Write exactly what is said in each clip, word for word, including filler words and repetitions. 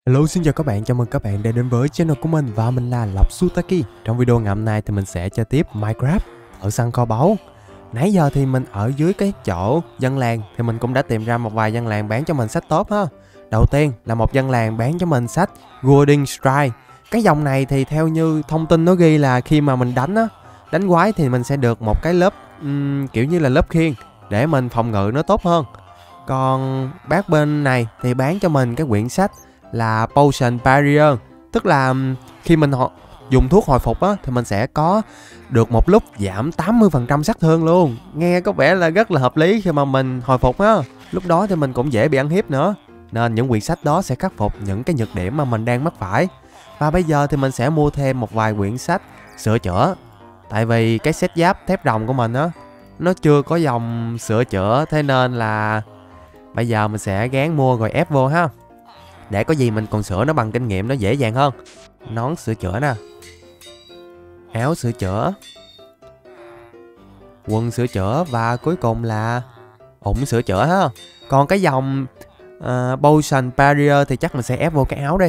Hello, xin chào các bạn, chào mừng các bạn đã đến với channel của mình và mình là Lộc Sutaki. Trong video ngày hôm nay thì mình sẽ chơi tiếp Minecraft ở săn kho báu. Nãy giờ thì mình ở dưới cái chỗ dân làng thì mình cũng đã tìm ra một vài dân làng bán cho mình sách tốt ha. Đầu tiên là một dân làng bán cho mình sách Golden Strike. Cái dòng này thì theo như thông tin nó ghi là khi mà mình đánh á, đánh quái thì mình sẽ được một cái lớp um, kiểu như là lớp khiên để mình phòng ngự nó tốt hơn. Còn bác bên này thì bán cho mình cái quyển sách là Potion Barrier, tức là khi mình ho dùng thuốc hồi phục á thì mình sẽ có được một lúc giảm tám mươi phần trăm sát thương luôn. Nghe có vẻ là rất là hợp lý khi mà mình hồi phục á. Lúc đó thì mình cũng dễ bị ăn hiếp nữa. Nên những quyển sách đó sẽ khắc phục những cái nhược điểm mà mình đang mắc phải. Và bây giờ thì mình sẽ mua thêm một vài quyển sách sửa chữa. Tại vì cái set giáp thép rồng của mình á, nó chưa có dòng sửa chữa, thế nên là bây giờ mình sẽ gán mua rồi ép vô ha. Để có gì mình còn sửa nó bằng kinh nghiệm nó dễ dàng hơn. Nón sửa chữa nè, áo sửa chữa, quần sửa chữa và cuối cùng là ủng sửa chữa ha. Còn cái dòng uh, Potion Barrier thì chắc mình sẽ ép vô cái áo đi.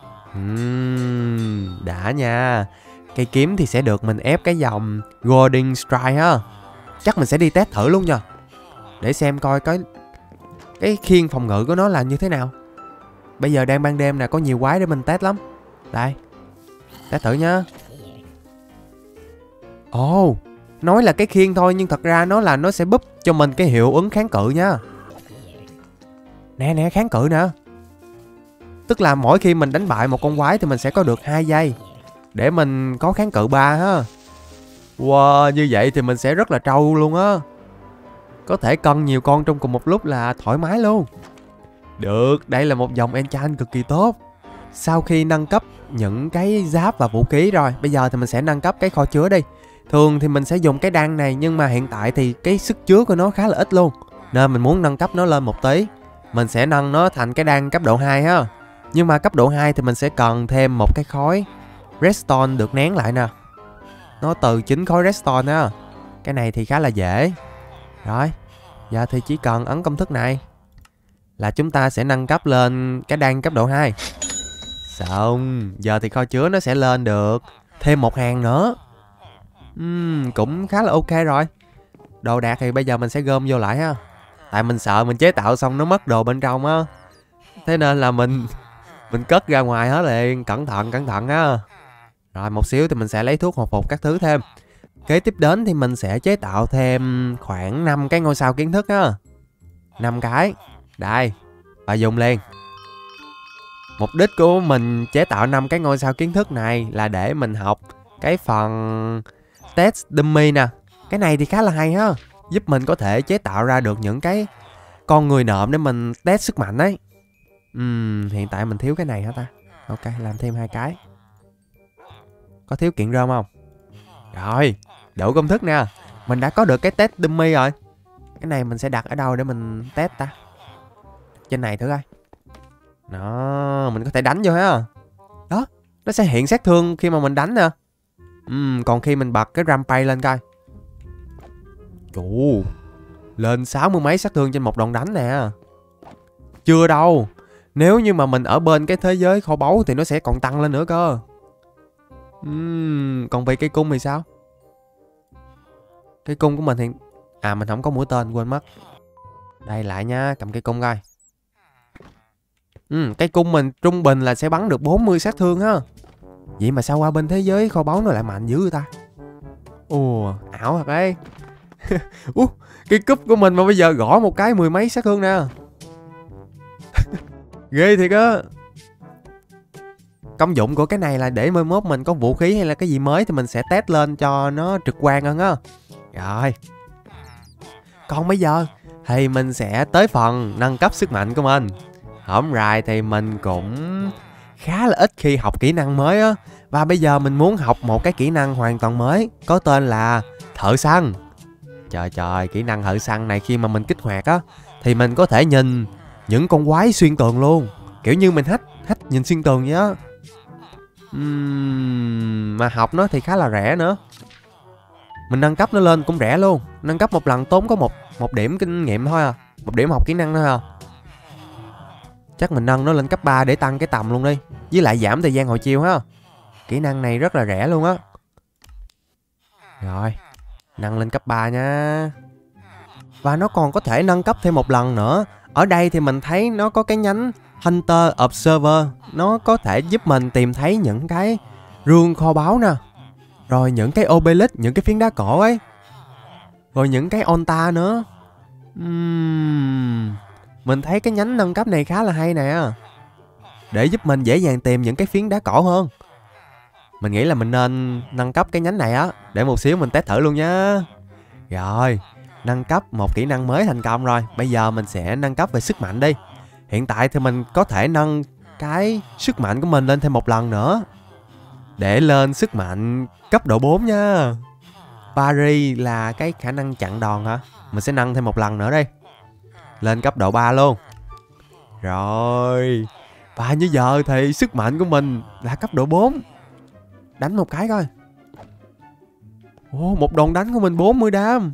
uhm, Đã nha. Cây kiếm thì sẽ được mình ép cái dòng Golden Strike ha. Chắc mình sẽ đi test thử luôn nha, để xem coi cái cái khiên phòng ngự của nó là như thế nào. Bây giờ đang ban đêm nè, có nhiều quái để mình test lắm. Đây, test thử nhá. Ồ, oh, nói là cái khiên thôi nhưng thật ra nó là nó sẽ búp cho mình cái hiệu ứng kháng cự nha. Nè nè, kháng cự nè. Tức là mỗi khi mình đánh bại một con quái thì mình sẽ có được hai giây để mình có kháng cự ba ha. Wow, như vậy thì mình sẽ rất là trâu luôn á. Có thể cân nhiều con trong cùng một lúc là thoải mái luôn. Được, đây là một dòng enchant cực kỳ tốt. Sau khi nâng cấp những cái giáp và vũ khí rồi, bây giờ thì mình sẽ nâng cấp cái kho chứa đi. Thường thì mình sẽ dùng cái đăng này, nhưng mà hiện tại thì cái sức chứa của nó khá là ít luôn, nên mình muốn nâng cấp nó lên một tí. Mình sẽ nâng nó thành cái đăng cấp độ hai ha. Nhưng mà cấp độ hai thì mình sẽ cần thêm một cái khối redstone được nén lại nè. Nó từ chín khối redstone á. Cái này thì khá là dễ. Rồi, giờ thì chỉ cần ấn công thức này là chúng ta sẽ nâng cấp lên cái đăng cấp độ hai. Xong, giờ thì kho chứa nó sẽ lên được thêm một hàng nữa. uhm, Cũng khá là ok rồi. Đồ đạc thì bây giờ mình sẽ gom vô lại ha. Tại mình sợ mình chế tạo xong nó mất đồ bên trong á, thế nên là mình Mình cất ra ngoài hết liền. Cẩn thận cẩn thận á. Rồi một xíu thì mình sẽ lấy thuốc hồi phục các thứ thêm. Kế tiếp đến thì mình sẽ chế tạo thêm khoảng năm cái ngôi sao kiến thức á. năm cái. Đây, và dùng liền. Mục đích của mình chế tạo năm cái ngôi sao kiến thức này là để mình học cái phần test dummy nè. Cái này thì khá là hay ha, giúp mình có thể chế tạo ra được những cái con người nộm để mình test sức mạnh ấy. uhm, Hiện tại mình thiếu cái này hả ta? Ok, làm thêm hai cái. Có thiếu kiện rơm không? Rồi, đủ công thức nè. Mình đã có được cái test dummy rồi. Cái này mình sẽ đặt ở đâu để mình test ta? Trên này thử coi. Đó, mình có thể đánh vô ha. Đó, nó sẽ hiện sát thương khi mà mình đánh nè. uhm, Còn khi mình bật cái rampage lên coi. Ồ, lên sáu mươi mấy sát thương trên một đòn đánh nè. Chưa đâu. Nếu như mà mình ở bên cái thế giới kho báu thì nó sẽ còn tăng lên nữa cơ. uhm, Còn về cây cung thì sao? Cây cung của mình thì... À, mình không có mũi tên, quên mất. Đây lại nha, cầm cây cung coi. Ừ, cây cung mình trung bình là sẽ bắn được bốn mươi sát thương ha. Vậy mà sao qua bên thế giới kho báu nó lại mạnh dữ vậy ta? Ồ, ảo thật đấy. Ủa, cái cúp của mình mà bây giờ gõ một cái mười mấy sát thương nè. Ghê thiệt á. Công dụng của cái này là để mai mốt mình có vũ khí hay là cái gì mới thì mình sẽ test lên cho nó trực quan hơn á. Rồi. Còn bây giờ thì mình sẽ tới phần nâng cấp sức mạnh của mình. Hổm rày thì mình cũng khá là ít khi học kỹ năng mới á. Và bây giờ mình muốn học một cái kỹ năng hoàn toàn mới, có tên là thợ săn. Trời trời, kỹ năng thợ săn này khi mà mình kích hoạt á thì mình có thể nhìn những con quái xuyên tường luôn. Kiểu như mình hack, hack nhìn xuyên tường vậy á. uhm, Mà học nó thì khá là rẻ nữa. Mình nâng cấp nó lên cũng rẻ luôn. Nâng cấp một lần tốn có một, một điểm kinh nghiệm thôi à. Một điểm học kỹ năng thôi à. Chắc mình nâng nó lên cấp ba để tăng cái tầm luôn đi. Với lại giảm thời gian hồi chiêu ha. Kỹ năng này rất là rẻ luôn á. Rồi, nâng lên cấp ba nha. Và nó còn có thể nâng cấp thêm một lần nữa. Ở đây thì mình thấy nó có cái nhánh Hunter Observer. Nó có thể giúp mình tìm thấy những cái rương kho báu nè. Rồi những cái obelisk, những cái phiến đá cổ ấy. Rồi những cái onta nữa. uhm, Mình thấy cái nhánh nâng cấp này khá là hay nè. Để giúp mình dễ dàng tìm những cái phiến đá cổ hơn. Mình nghĩ là mình nên nâng cấp cái nhánh này á. Để một xíu mình test thử luôn nhá. Rồi, nâng cấp một kỹ năng mới thành công rồi. Bây giờ mình sẽ nâng cấp về sức mạnh đi. Hiện tại thì mình có thể nâng cái sức mạnh của mình lên thêm một lần nữa. Để lên sức mạnh cấp độ bốn nha. Parry là cái khả năng chặn đòn hả? Mình sẽ nâng thêm một lần nữa đi. Lên cấp độ ba luôn. Rồi. Và như giờ thì sức mạnh của mình là cấp độ bốn. Đánh một cái coi. Ồ, một đòn đánh của mình bốn mươi đam.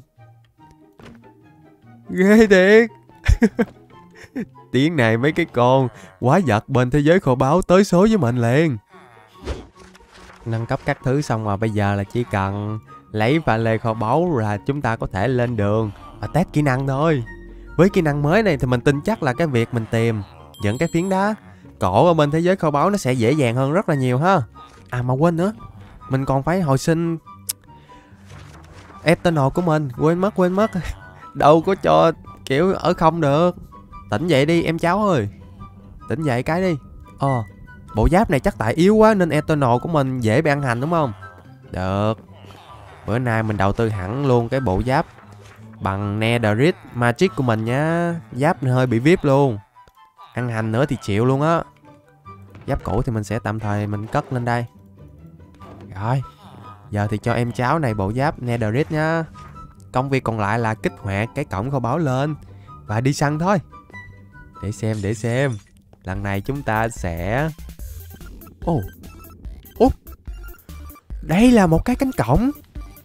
Ghê thiệt. Tiếng này mấy cái con quái vật bên thế giới kho báu tới số với mình liền. Nâng cấp các thứ xong rồi, bây giờ là chỉ cần lấy và lê kho báu là chúng ta có thể lên đường và test kỹ năng thôi. Với kỹ năng mới này thì mình tin chắc là cái việc mình tìm những cái phiến đá cổ ở bên thế giới kho báu nó sẽ dễ dàng hơn rất là nhiều ha. À mà quên nữa, mình còn phải hồi sinh Eternal của mình. Quên mất quên mất Đâu có cho kiểu ở không được. Tỉnh dậy đi em cháu ơi. Tỉnh dậy cái đi. Ờ bộ giáp này chắc tại yếu quá nên Eternal của mình dễ bị ăn hành đúng không? Được. Bữa nay mình đầu tư hẳn luôn cái bộ giáp bằng Netherite Magic của mình nhá. Giáp hơi bị víp luôn. Ăn hành nữa thì chịu luôn á. Giáp cũ thì mình sẽ tạm thời mình cất lên đây. Rồi. Giờ thì cho em cháu này bộ giáp Netherite nhá. Công việc còn lại là kích hoạt cái cổng kho báu lên và đi săn thôi. Để xem để xem. Lần này chúng ta sẽ... Ồ oh. Ồ oh. Đây là một cái cánh cổng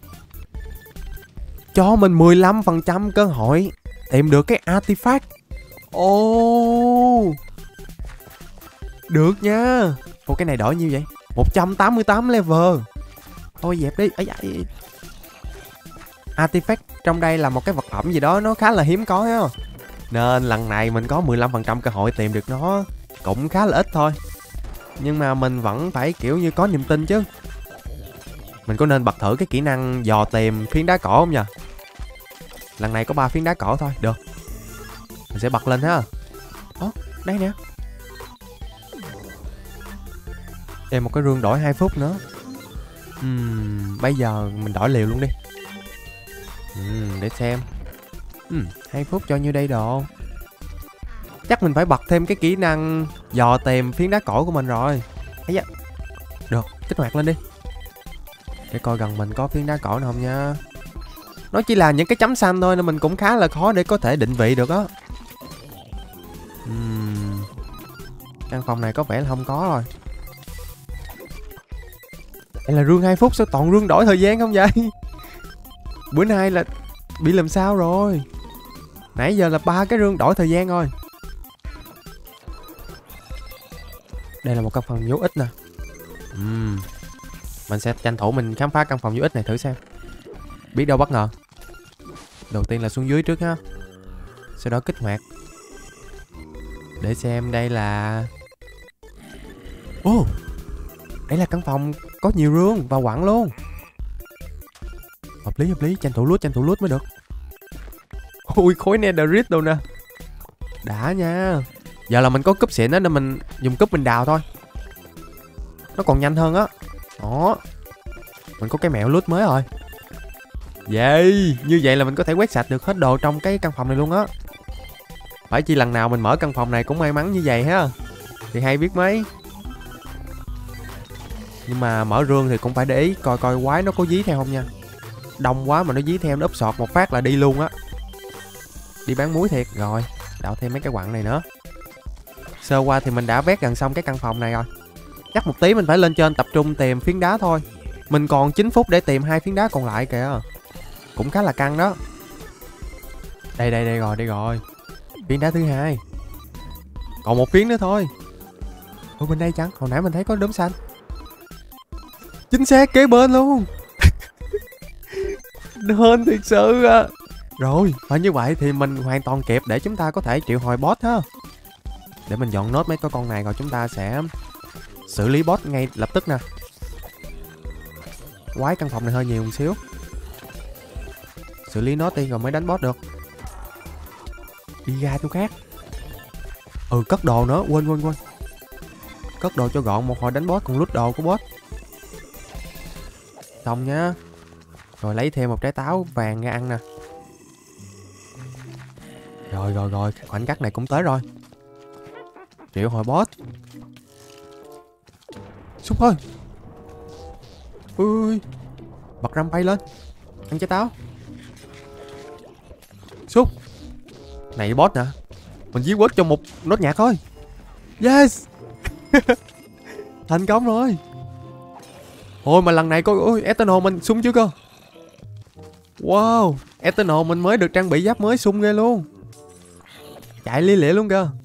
cho mình mười lăm phần trăm cơ hội tìm được cái artifact. Ồ oh. Được nha. Ồ cái này đổi nhiêu vậy? một trăm tám mươi tám level. Thôi dẹp đi. Ấy, ấy. Artifact trong đây là một cái vật phẩm gì đó nó khá là hiếm có á. Nên lần này mình có mười lăm phần trăm cơ hội tìm được nó. Cũng khá là ít thôi. Nhưng mà mình vẫn phải kiểu như có niềm tin chứ. Mình có nên bật thử cái kỹ năng dò tìm phiến đá cổ không nhờ? Lần này có ba phiến đá cổ thôi. Được. Mình sẽ bật lên ha. Ồ, đây nè. Đây một cái rương đổi hai phút nữa. uhm, Bây giờ mình đổi liều luôn đi. uhm, Để xem. uhm, hai phút cho nhiêu đây đồ. Chắc mình phải bật thêm cái kỹ năng dò tìm phiến đá cổ của mình rồi. Ấy da. Được, kích hoạt lên đi. Để coi gần mình có phiến đá cổ nào không nha. Nó chỉ là những cái chấm xanh thôi nên mình cũng khá là khó để có thể định vị được á. uhm. Căn phòng này có vẻ là không có rồi. Đây là rương hai phút, sao toàn rương đổi thời gian không vậy? Bữa nay là bị làm sao rồi? Nãy giờ là ba cái rương đổi thời gian thôi. Đây là một căn phòng dấu ích nè. uhm. Mình sẽ tranh thủ mình khám phá căn phòng dấu ích này thử xem. Biết đâu bất ngờ. Đầu tiên là xuống dưới trước ha. Sau đó kích hoạt. Để xem đây là... Ồ oh, đây là căn phòng có nhiều rương và quặng luôn. Hợp lý hợp lý. Tranh thủ lút tranh thủ lút mới được. Ui khối netherite đâu nè. Đã nha. Giờ là mình có cúp xịn đó nên mình dùng cúp mình đào thôi. Nó còn nhanh hơn á. Đó. Mình có cái mẹo lút mới rồi. Vậy như vậy là mình có thể quét sạch được hết đồ trong cái căn phòng này luôn á. Phải chi lần nào mình mở căn phòng này cũng may mắn như vậy ha. Thì hay biết mấy. Nhưng mà mở rương thì cũng phải để ý coi coi quái nó có dí theo không nha. Đông quá mà nó dí theo nó úp sọt một phát là đi luôn á. Đi bán muối thiệt. Rồi đào thêm mấy cái quặng này nữa. Sơ qua thì mình đã vét gần xong cái căn phòng này rồi. Chắc một tí mình phải lên trên tập trung tìm phiến đá thôi. Mình còn chín phút để tìm hai phiến đá còn lại kìa. Cũng khá là căng đó. Đây đây đây rồi đây rồi. Phiến đá thứ hai. Còn một phiến nữa thôi. Ủa bên đây chẳng, hồi nãy mình thấy có đốm xanh. Chính xác, kế bên luôn. Hên thiệt sự à. Rồi, và như vậy thì mình hoàn toàn kịp để chúng ta có thể triệu hồi boss ha. Để mình dọn nốt mấy cái con này rồi chúng ta sẽ xử lý boss ngay lập tức nè. Quái căn phòng này hơi nhiều một xíu. Xử lý nốt đi rồi mới đánh boss được. Đi ra chỗ khác. Ừ, cất đồ nữa, quên quên quên. Cất đồ cho gọn, một hồi đánh boss còn lút đồ của boss. Xong nhá. Rồi lấy thêm một trái táo vàng ra ăn nè. Rồi rồi rồi, khoảnh khắc này cũng tới rồi. Triệu hồi boss. Xúc thôi. Ui, bật răm bay lên. Ăn trái táo. Xúc. Này boss nè. Mình giết quất cho một nốt nhạc thôi. Yes. Thành công rồi. Ôi mà lần này có ôi Eternal mình sung chưa cơ. Wow, Eternal mình mới được trang bị giáp mới sung ghê luôn. Chạy lia lịa luôn cơ.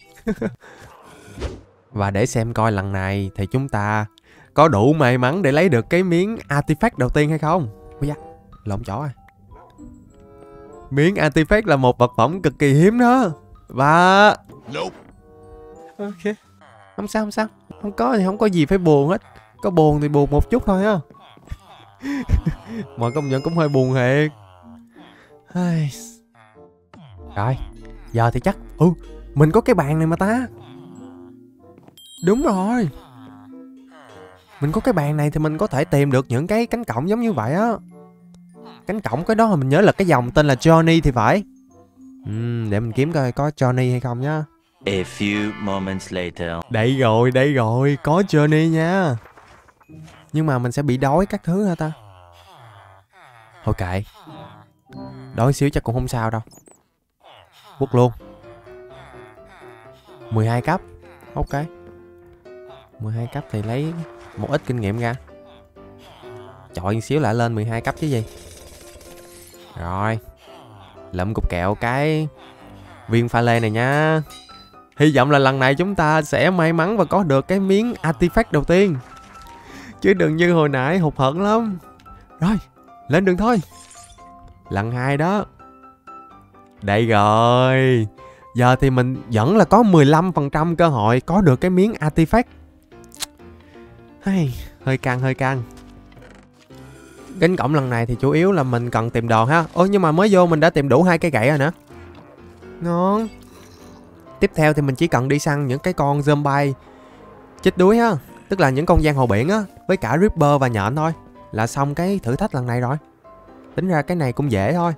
Và để xem coi lần này thì chúng ta có đủ may mắn để lấy được cái miếng artifact đầu tiên hay không. Ôi da, lộn chỗ rồi. Miếng artifact là một vật phẩm cực kỳ hiếm đó. Và ok, không sao không sao. Không có thì không có gì phải buồn hết. Có buồn thì buồn một chút thôi á. Mọi công nhận cũng hơi buồn thiệt. Rồi, giờ thì chắc ừ mình có cái bàn này mà ta. Đúng rồi. Mình có cái bàn này thì mình có thể tìm được những cái cánh cổng giống như vậy á. Cánh cổng cái đó mà mình nhớ là cái dòng tên là Journey thì phải. uhm, Để mình kiếm coi có Journey hay không nhá. A few moments later. Đây rồi, đây rồi, có Journey nha. Nhưng mà mình sẽ bị đói các thứ hả ta? Thôi kệ. Đói xíu chắc cũng không sao đâu. Quất luôn. mười hai cấp. Ok. mười hai cấp thì lấy một ít kinh nghiệm ra. Chọi xíu lại lên mười hai cấp chứ gì. Rồi. Lượm cục kẹo cái viên pha lê này nha. Hy vọng là lần này chúng ta sẽ may mắn và có được cái miếng artifact đầu tiên. Chứ đừng như hồi nãy hụt hẫng lắm. Rồi, lên đường thôi. Lần hai đó. Đây rồi. Giờ thì mình vẫn là có mười lăm phần trăm cơ hội có được cái miếng artifact. Hey, hơi căng, hơi căng. Cánh cổng lần này thì chủ yếu là mình cần tìm đồ ha. Ôi nhưng mà mới vô mình đã tìm đủ hai cái gậy rồi nè. Ngon. Tiếp theo thì mình chỉ cần đi săn những cái con zombie chết đuối ha. Tức là những con giang hồ biển á. Với cả Ripper và nhện thôi. Là xong cái thử thách lần này rồi. Tính ra cái này cũng dễ thôi.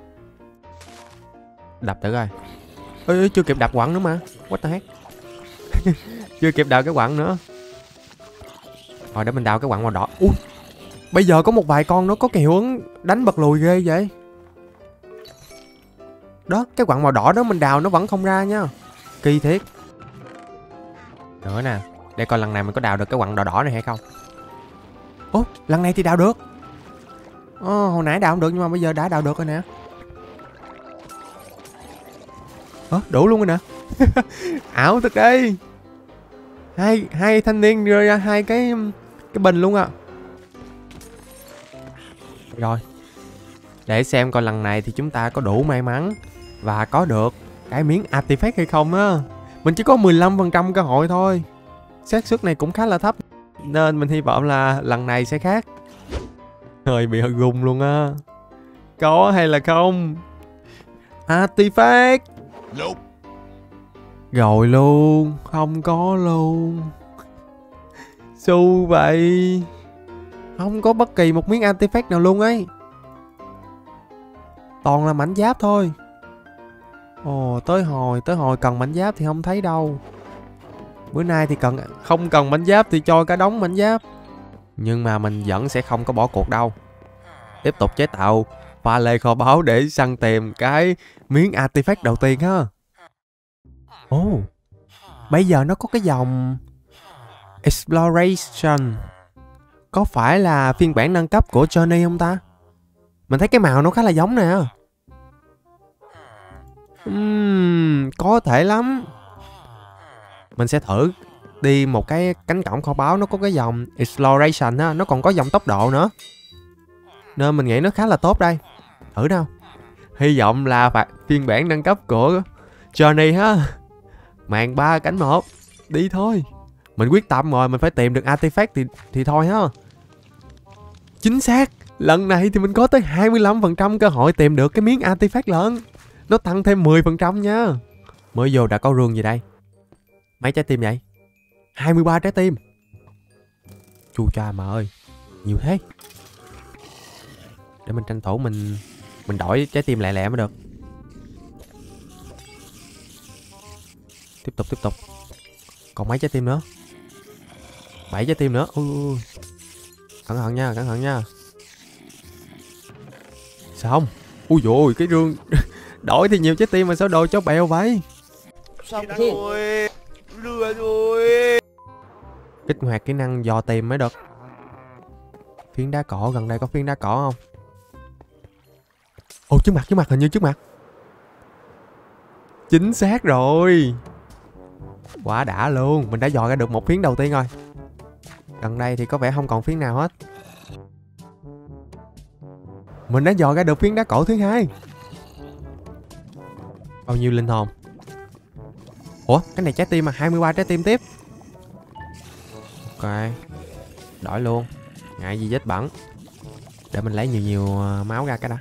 Đập thử coi. Ê, chưa kịp đập quặng nữa mà. What the heck. Chưa kịp đào cái quặng nữa. Rồi để mình đào cái quặng màu đỏ. Ui, bây giờ có một vài con nó có cái hiệu ứng đánh bật lùi ghê vậy. Đó, cái quặng màu đỏ đó mình đào nó vẫn không ra nha. Kỳ thiệt. Nữa nè. Để coi lần này mình có đào được cái quặng đỏ đỏ này hay không. Ồ, lần này thì đào được. Ồ, hồi nãy đào không được nhưng mà bây giờ đã đào được rồi nè. Ồ, đủ luôn rồi nè. Ảo thật đây. Hai, hai thanh niên đưa ra hai cái cái bình luôn à. Rồi. Để xem coi lần này thì chúng ta có đủ may mắn và có được cái miếng artifact hay không á. Mình chỉ có mười lăm phần trăm cơ hội thôi. Xác suất này cũng khá là thấp. Nên mình hy vọng là lần này sẽ khác. Hơi bị hơi gung luôn á. Có hay là không? Artifact. Nope. Rồi luôn. Không có luôn. Xu vậy. Không có bất kỳ một miếng artifact nào luôn ấy. Toàn là mảnh giáp thôi. Ồ, tới hồi, tới hồi cần mảnh giáp thì không thấy đâu. Bữa nay thì cần không cần mảnh giáp thì cho cả đống mảnh giáp. Nhưng mà mình vẫn sẽ không có bỏ cuộc đâu. Tiếp tục chế tạo pha lê kho báu để săn tìm cái miếng artifact đầu tiên ha. Ồ, bây giờ nó có cái dòng Exploration. Có phải là phiên bản nâng cấp của Journey không ta? Mình thấy cái màu nó khá là giống nè. Uhm, có thể lắm. Mình sẽ thử đi một cái cánh cổng kho báu, nó có cái dòng exploration á, nó còn có dòng tốc độ nữa, nên mình nghĩ nó khá là tốt đây. Thử đâu. Hy vọng là phải phiên bản nâng cấp của Johnny ha. Màn ba cánh một. Đi thôi. Mình quyết tâm rồi, mình phải tìm được artifact thì thì thôi ha. Chính xác. Lần này thì mình có tới hai mươi lăm phần trăm cơ hội tìm được cái miếng artifact lớn. Nó tăng thêm mười phần trăm nha. Mới vô đã có rương gì đây? Mấy trái tim vậy? hai mươi ba trái tim. Chu cha mà ơi. Nhiều thế. Để mình tranh thủ mình Mình đổi trái tim lẹ lẹ mới được. Tiếp tục tiếp tục. Còn mấy trái tim nữa? bảy trái tim nữa. Ui, cẩn thận nha, cẩn thận nha. Sao không? Ui dồi ôi, cái rương đổi thì nhiều trái tim mà sao đồ chó bèo vậy? Xong rồi. Lừa rồi. Kích hoạt kỹ năng dò tìm mới được. Phiến đá cỏ, gần đây có phiến đá cỏ không? Ồ, trước mặt, trước mặt, hình như trước mặt. Chính xác rồi. Quá đã luôn. Mình đã dò ra được một phiến đầu tiên rồi. Gần đây thì có vẻ không còn phiến nào hết. Mình đã dò ra được phiến đá cổ thứ hai. Bao nhiêu linh hồn? Ủa, cái này trái tim mà, hai mươi ba trái tim tiếp. Ok. Đổi luôn. Ngại gì vết bẩn. Để mình lấy nhiều nhiều máu ra cái đã.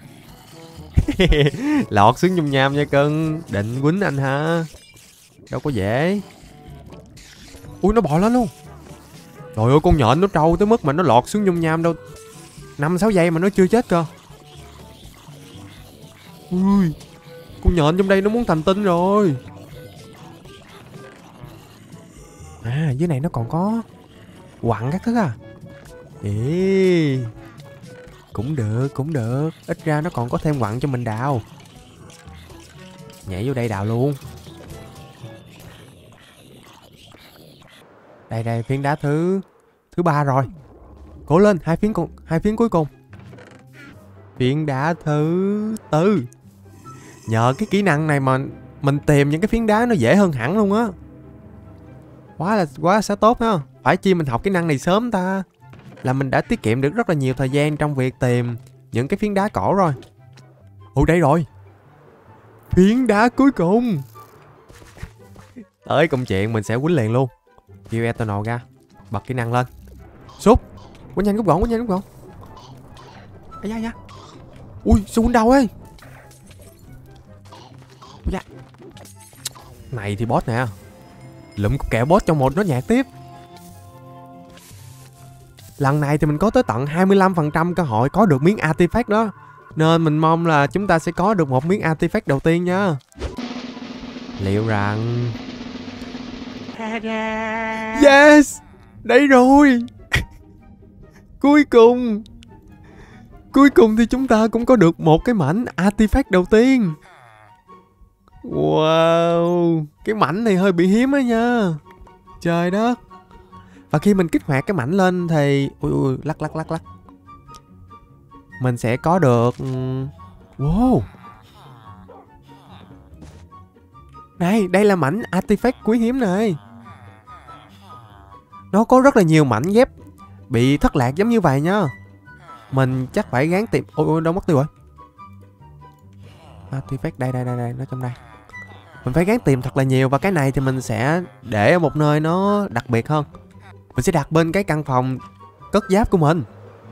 Lọt xuống nhung nham nha cưng. Định quýnh anh hả? Đâu có dễ. Ui, nó bò lên luôn. Trời ơi, con nhện nó trâu tới mức mà nó lọt xuống nhung nham đâu năm sáu giây mà nó chưa chết cơ. Ui, con nhện trong đây nó muốn thành tinh rồi. À, dưới này nó còn có quặng các thứ à. Ê, cũng được, cũng được. Ít ra nó còn có thêm quặng cho mình đào. Nhảy vô đây đào luôn. Đây đây, phiến đá thứ thứ ba rồi. Cố lên, hai phiến cùng, hai phiến cuối cùng. Phiến đá thứ tư. Nhờ cái kỹ năng này mà mình tìm những cái phiến đá nó dễ hơn hẳn luôn á. Quá là quá sẽ tốt ha. Phải chi mình học kỹ năng này sớm ta, là mình đã tiết kiệm được rất là nhiều thời gian trong việc tìm những cái phiến đá cổ rồi. Ủa đây rồi. Phiến đá cuối cùng. Tới công chuyện mình sẽ quýnh liền luôn. Kêu Eternal ra. Bật kỹ năng lên. Sút. Quýnh nhanh, rút gọn, quýnh nhanh, rút gọn. Ây da da. Ui, sao quýnh đâu ấy. Ui da. Này thì boss nè. Lụm cục kẹo boss trong một nó nhạt tiếp. Lần này thì mình có tới tận hai mươi lăm phần trăm cơ hội có được miếng artifact đó. Nên mình mong là chúng ta sẽ có được một miếng artifact đầu tiên nha. Liệu rằng... Yes! Đây rồi! Cuối cùng! Cuối cùng thì chúng ta cũng có được một cái mảnh artifact đầu tiên. Wow! Cái mảnh này hơi bị hiếm á nha. Trời đất! Và khi mình kích hoạt cái mảnh lên thì... Ui ui, lắc lắc lắc lắc. Mình sẽ có được... Wow! Đây, đây là mảnh artifact quý hiếm này. Nó có rất là nhiều mảnh ghép bị thất lạc giống như vậy nha. Mình chắc phải gắng tìm... Ôi ôi, đâu mất tiêu rồi. Artifact, đây đây đây đây, nó trong đây. Mình phải gắng tìm thật là nhiều. Và cái này thì mình sẽ để ở một nơi nó đặc biệt hơn. Mình sẽ đặt bên cái căn phòng cất giáp của mình.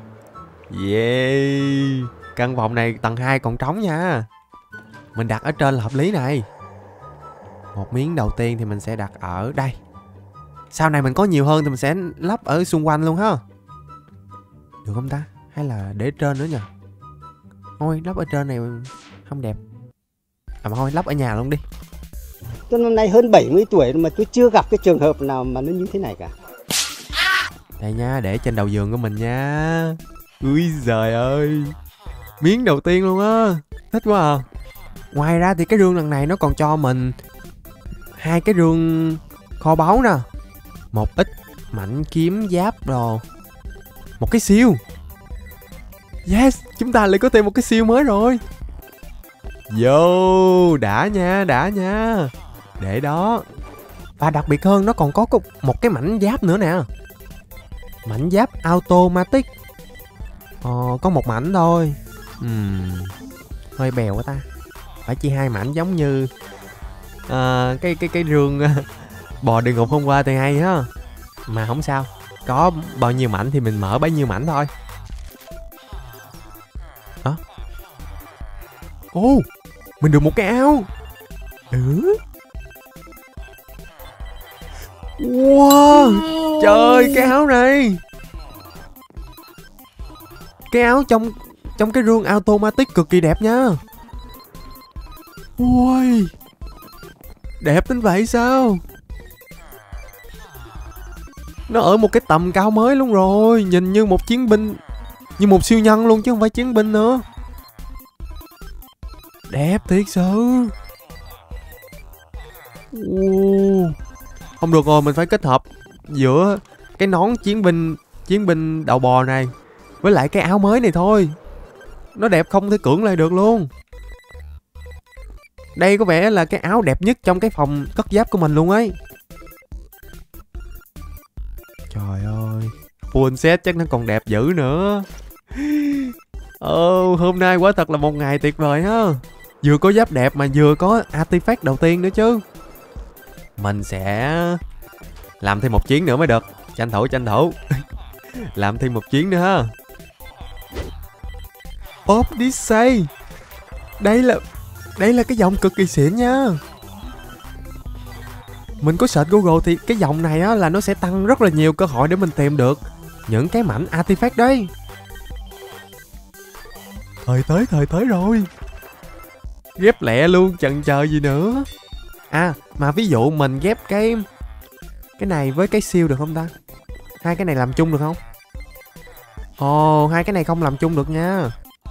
Yeah. Căn phòng này tầng hai còn trống nha. Mình đặt ở trên là hợp lý này. Một miếng đầu tiên thì mình sẽ đặt ở đây. Sau này mình có nhiều hơn thì mình sẽ lắp ở xung quanh luôn ha. Được không ta? Hay là để trên nữa nhỉ? Thôi lắp ở trên này không đẹp. À mà thôi lắp ở nhà luôn đi. Tôi năm nay hơn bảy mươi tuổi mà tôi chưa gặp cái trường hợp nào mà nó như thế này cả. Đây nha, để trên đầu giường của mình nha. Úi giời ơi. Miếng đầu tiên luôn á. Thích quá à. Ngoài ra thì cái rương lần này nó còn cho mình hai cái rương kho báu nè. Một ít mảnh kiếm giáp rồi. Một cái siêu. Yes, chúng ta lại có thêm một cái siêu mới rồi. Vô, đã nha, đã nha. Để đó. Và đặc biệt hơn, nó còn có một cái mảnh giáp nữa nè. Mảnh giáp automatic. Ờ, có một mảnh thôi. uhm, Hơi bèo quá ta. Phải chia hai mảnh giống như à, Cái cái cái rương bò địa ngục hôm qua thì hay ha. Mà không sao, có bao nhiêu mảnh thì mình mở bấy nhiêu mảnh thôi. Hả? Ô, mình được một cái áo. Ừ. Wow, trời, cái áo này. Cái áo trong trong cái rương automatic cực kỳ đẹp nha. Ui, đẹp đến vậy sao? Nó ở một cái tầm cao mới luôn rồi. Nhìn như một chiến binh, như một siêu nhân luôn chứ không phải chiến binh nữa. Đẹp thiệt sự. Ồ, không được rồi, mình phải kết hợp giữa cái nón chiến binh Chiến binh đầu bò này với lại cái áo mới này thôi. Nó đẹp không thể cưỡng lại được luôn. Đây có vẻ là cái áo đẹp nhất trong cái phòng cất giáp của mình luôn ấy. Trời ơi, full set chắc nó còn đẹp dữ nữa. Ồ, hôm nay quả thật là một ngày tuyệt vời ha. Vừa có giáp đẹp mà vừa có artifact đầu tiên nữa chứ. Mình sẽ làm thêm một chuyến nữa mới được. Tranh thủ tranh thủ làm thêm một chuyến nữa ha. Odyssey. Đây là Đây là cái dòng cực kỳ xịn nha. Mình có search Google thì cái dòng này á là nó sẽ tăng rất là nhiều cơ hội để mình tìm được những cái mảnh artifact đấy. Thời tới thời tới rồi. Ghép lẹ luôn, chần chờ gì nữa. À, mà ví dụ mình ghép cái Cái này với cái siêu được không ta? Hai cái này làm chung được không? Ồ, hai cái này không làm chung được nha.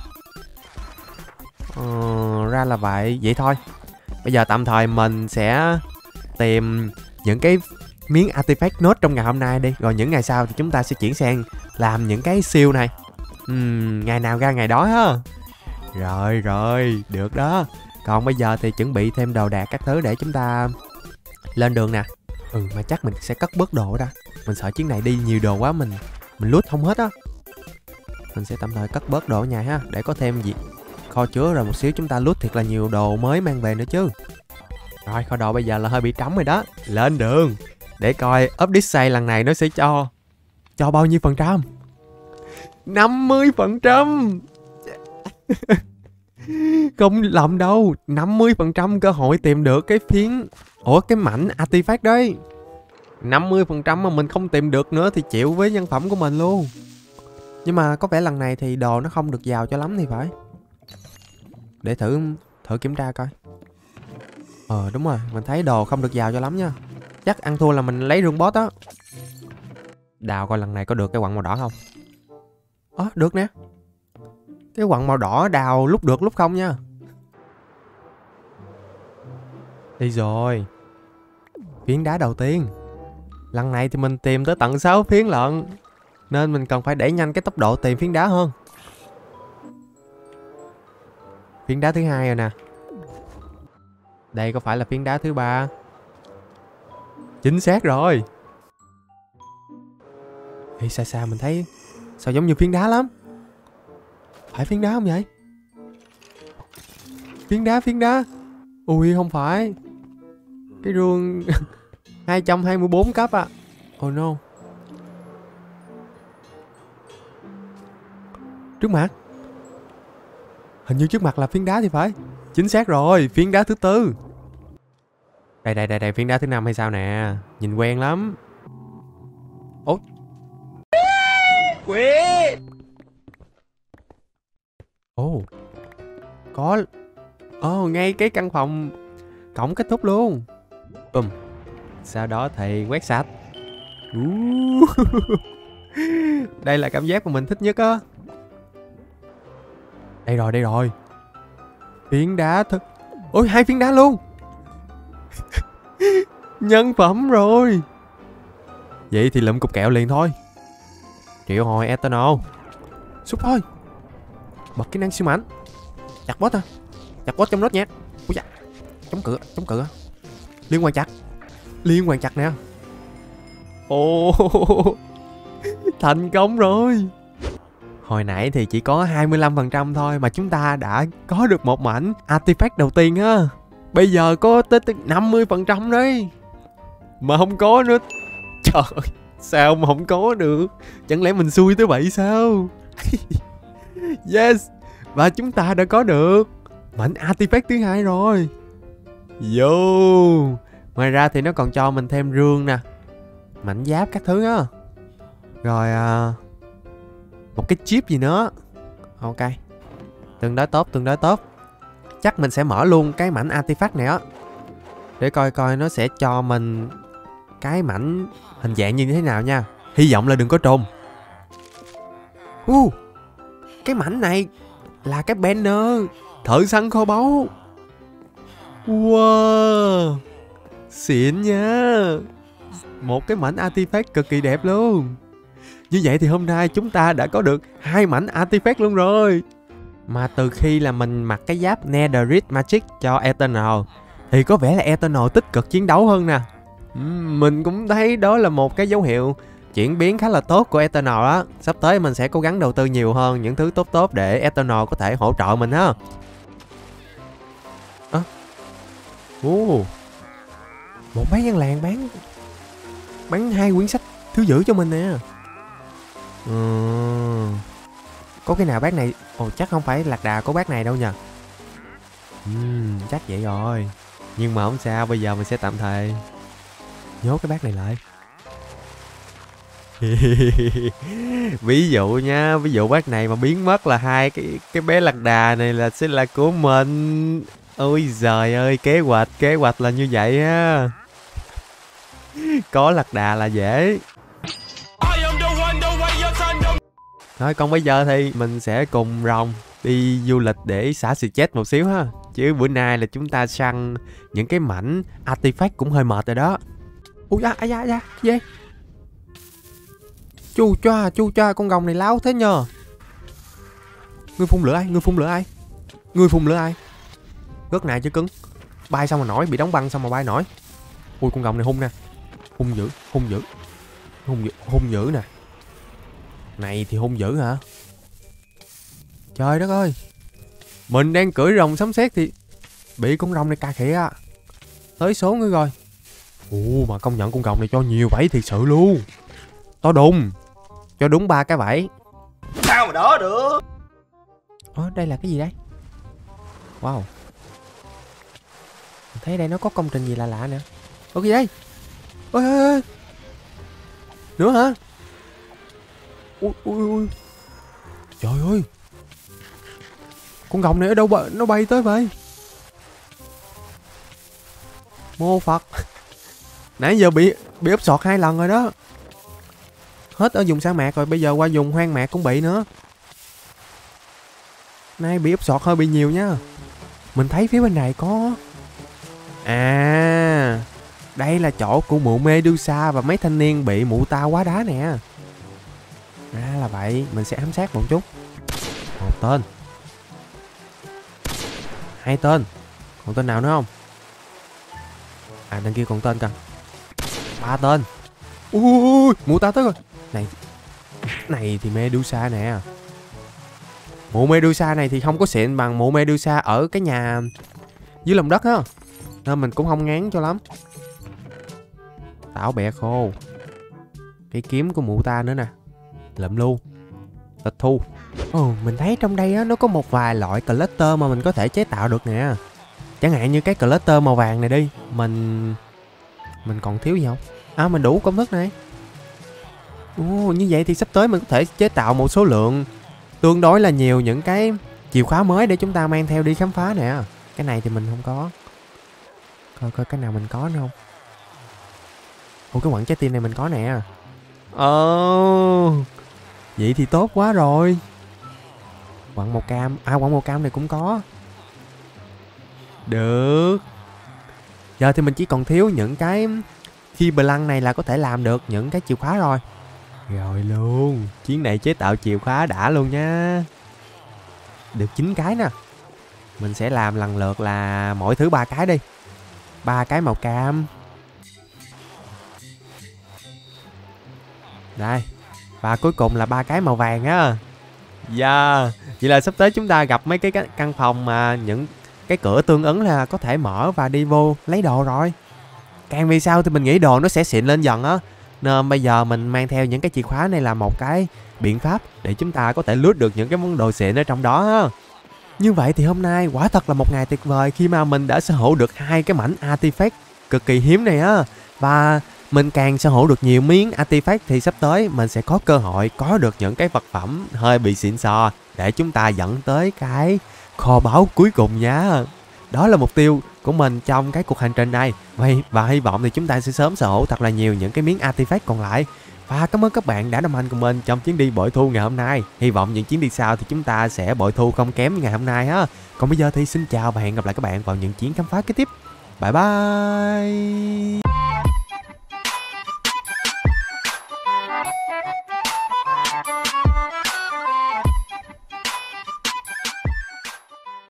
Ờ, ra là vậy. Vậy thôi, bây giờ tạm thời mình sẽ tìm những cái miếng artifact nốt trong ngày hôm nay đi. Rồi những ngày sau thì chúng ta sẽ chuyển sang làm những cái siêu này. uhm, Ngày nào ra ngày đó ha. Rồi rồi, được đó. Còn bây giờ thì chuẩn bị thêm đồ đạc các thứ để chúng ta lên đường nè. Ừ, mà chắc mình sẽ cất bớt đồ đó. Mình sợ chuyến này đi nhiều đồ quá, mình Mình loot không hết á. Mình sẽ tạm thời cất bớt đồ ở nhà ha, để có thêm gì kho chứa, rồi một xíu chúng ta loot thiệt là nhiều đồ mới mang về nữa chứ. Rồi, kho đồ bây giờ là hơi bị trống rồi đó. Lên đường để coi Odyssey lần này nó sẽ cho Cho bao nhiêu phần trăm. năm mươi phần trăm. Không lầm đâu, năm mươi phần trăm cơ hội tìm được cái phiến Ủa, cái mảnh artifact đấy. năm mươi phần trăm mà mình không tìm được nữa thì chịu với nhân phẩm của mình luôn. Nhưng mà có vẻ lần này thì đồ nó không được giàu cho lắm thì phải. Để thử thử kiểm tra coi. Ờ đúng rồi, mình thấy đồ không được giàu cho lắm nha. Chắc ăn thua là mình lấy rương boss á. Đào coi lần này có được cái quặng màu đỏ không. Ờ, được nè. Cái quặng màu đỏ đào lúc được lúc không nha. Đi rồi. Phiến đá đầu tiên. Lần này thì mình tìm tới tận sáu phiến lận, nên mình cần phải đẩy nhanh cái tốc độ tìm phiến đá hơn. Phiến đá thứ hai rồi nè. Đây có phải là phiến đá thứ ba? Chính xác rồi. Ê, xa xa mình thấy sao giống như phiến đá lắm. Phải phiến đá không vậy? Phiến đá, phiến đá. Ui, không phải. Cái rương hai trăm hai mươi bốn cấp à. Oh no. Trước mặt. Hình như trước mặt là phiến đá thì phải. Chính xác rồi, phiến đá thứ tư. Đây đây đây đây, phiến đá thứ năm hay sao nè. Nhìn quen lắm. Ôi. Quỷ. Ồ. Có. Ồ, ngay cái căn phòng cổng kết thúc luôn. Bùm. Sau đó thì quét sạch. Đây là cảm giác mà mình thích nhất á. Đây rồi, đây rồi. Phiến đá thật. Ôi, hai phiến đá luôn. Nhân phẩm rồi. Vậy thì lụm cục kẹo liền thôi. Triệu hồi Eternal. Xúc thôi. Bật kỹ năng siêu mạnh. Chặt boss à. Chặt boss trong nốt nhạc. Ui da. Chống cự, chống cự. Liên quan chặt. Liên hoàn chặt nè. Ồ, thành công rồi. Hồi nãy thì chỉ có hai mươi lăm phần trăm thôi mà chúng ta đã có được một mảnh artifact đầu tiên á. Bây giờ có tới năm mươi phần trăm đấy. Mà không có nữa. Trời ơi, sao mà không có được? Chẳng lẽ mình xui tới vậy sao? Yes, và chúng ta đã có được mảnh artifact thứ hai rồi. Yo. Ngoài ra thì nó còn cho mình thêm rương nè, mảnh giáp các thứ á. Rồi à, một cái chip gì nữa. Ok, tương đối tốt, tương đối tốt. Chắc mình sẽ mở luôn cái mảnh artifact này á, để coi coi nó sẽ cho mình cái mảnh hình dạng như thế nào nha. Hy vọng là đừng có trùng. uh, Cái mảnh này là cái banner thợ săn kho báu. Wow, xịn nha. Một cái mảnh artifact cực kỳ đẹp luôn. Như vậy thì hôm nay chúng ta đã có được hai mảnh artifact luôn rồi. Mà từ khi là mình mặc cái giáp Netherite Magic cho Eternal thì có vẻ là Eternal tích cực chiến đấu hơn nè. Mình cũng thấy đó là một cái dấu hiệu chuyển biến khá là tốt của Eternal đó. Sắp tới mình sẽ cố gắng đầu tư nhiều hơn những thứ tốt tốt để Eternal có thể hỗ trợ mình ha. À. Ồ, một bán gian làng bán bán hai quyển sách thứ giữ cho mình nè. Ừ. Có cái nào bác này? Ồ, chắc không phải lạc đà có bác này đâu nha. uhm, Chắc vậy rồi. Nhưng mà không sao, bây giờ mình sẽ tạm thời nhốt cái bác này lại. Ví dụ nha, ví dụ bác này mà biến mất là hai cái cái bé lạc đà này là sẽ là của mình. Ôi giời ơi, kế hoạch kế hoạch là như vậy á. Có lạc đà là dễ. Thôi còn bây giờ thì mình sẽ cùng rồng đi du lịch để xả stress một xíu ha. Chứ bữa nay là chúng ta săn những cái mảnh artifact cũng hơi mệt rồi đó. Ui da, ai da, ai da, cái gì? Chu choa, chu choa, con rồng này láo thế nhờ. Ngươi phun lửa ai? Ngươi phun lửa ai? Ngươi phun lửa ai? Rớt này chứ cứng. Bay xong mà nổi, bị đóng băng xong mà bay nổi. Ui, con rồng này hung nè. Hung dữ, hung dữ. Hung dữ, hung dữ nè. Này thì hung dữ hả? Trời đất ơi. Mình đang cưỡi rồng sấm sét thì bị con rồng này cà khịa. Tới số nữa rồi. Ồ, mà công nhận con rồng này cho nhiều vảy thiệt sự luôn. To đùng. Cho đúng ba cái vảy. Sao mà đỡ được? Ồ, đây là cái gì đây? Wow. Mình thấy đây nó có công trình gì lạ lạ nè. Ủa gì đây? Ôi ôi ôi. Nữa hả? Ui ui ui. Trời ơi. Con rồng này ở đâu mà nó bay tới vậy? Mô Phật. Nãy giờ bị bị úp sọt hai lần rồi đó. Hết ở vùng sa mạc rồi, bây giờ qua vùng hoang mạc cũng bị nữa. Nay bị úp sọt hơi bị nhiều nha. Mình thấy phía bên này có. À, đây là chỗ của mụ Medusa và mấy thanh niên bị mụ ta quá đá nè. Ra là vậy, mình sẽ ám sát một chút. Một tên. Hai tên. Còn tên nào nữa không? À, đằng kia còn tên kìa. Ba tên. Ui, mụ ta tới rồi. Này, này thì Medusa nè. Mụ Medusa này thì không có xịn bằng mụ Medusa ở cái nhà dưới lòng đất á, nên mình cũng không ngán cho lắm. Tảo bẹ khô. Cái kiếm của mụ ta nữa nè. Lượm luôn. Tịch thu. Ồ, mình thấy trong đây á, nó có một vài loại cluster mà mình có thể chế tạo được nè. Chẳng hạn như cái cluster màu vàng này đi. Mình Mình còn thiếu gì không? À, mình đủ công thức này. Ồ, như vậy thì sắp tới mình có thể chế tạo một số lượng tương đối là nhiều những cái chìa khóa mới để chúng ta mang theo đi khám phá nè. Cái này thì mình không có. Coi coi cái nào mình có nữa không. Ủa, cái quặng trái tim này mình có nè. Ồ, vậy thì tốt quá rồi. Quặng màu cam. À, quặng màu cam này cũng có. Được. Giờ thì mình chỉ còn thiếu những cái khi bờ lăng này là có thể làm được những cái chìa khóa rồi. Rồi luôn. Chuyến này chế tạo chìa khóa đã luôn nha. Được chín cái nè. Mình sẽ làm lần lượt là mỗi thứ ba cái đi. Ba cái màu cam. Đây. Và cuối cùng là ba cái màu vàng á. Yeah. Vậy là sắp tới chúng ta gặp mấy cái căn phòng mà những cái cửa tương ứng là có thể mở và đi vô lấy đồ rồi. Càng về sau thì mình nghĩ đồ nó sẽ xịn lên dần á. Nên bây giờ mình mang theo những cái chìa khóa này là một cái biện pháp để chúng ta có thể lướt được những cái món đồ xịn ở trong đó á. Như vậy thì hôm nay quả thật là một ngày tuyệt vời khi mà mình đã sở hữu được hai cái mảnh artifact cực kỳ hiếm này á. Và mình càng sở hữu được nhiều miếng artifact thì sắp tới mình sẽ có cơ hội có được những cái vật phẩm hơi bị xịn sò để chúng ta dẫn tới cái kho báu cuối cùng nha. Đó là mục tiêu của mình trong cái cuộc hành trình này. Và, và hy vọng thì chúng ta sẽ sớm sở hữu thật là nhiều những cái miếng artifact còn lại. Và cảm ơn các bạn đã đồng hành cùng mình trong chuyến đi bội thu ngày hôm nay. Hy vọng những chuyến đi sau thì chúng ta sẽ bội thu không kém như ngày hôm nay ha. Còn bây giờ thì xin chào và hẹn gặp lại các bạn vào những chuyến khám phá kế tiếp. Bye bye.